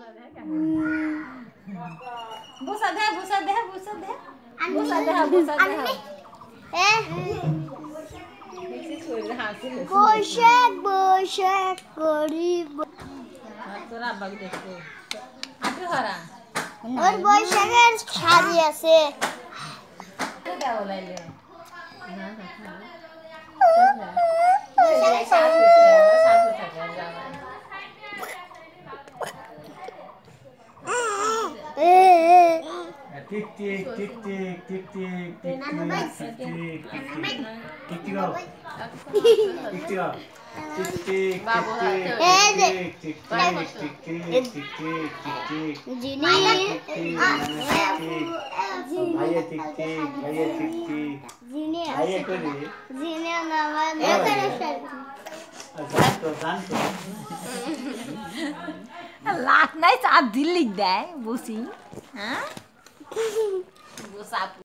बुसा दे बुसा दे बुसा दे बुसा दे बुसा दे पोशाक पोशाक करीब তোরা বাগ দেখো আটু হারা ওর পোশাকের শাড়ি আছে দাও লাইলে टिक टिक टिक टिक टिक टिक टिक टिक टिक टिक टिक लाख नहीं चार दिल लिख दे बुसी हाँ बुसा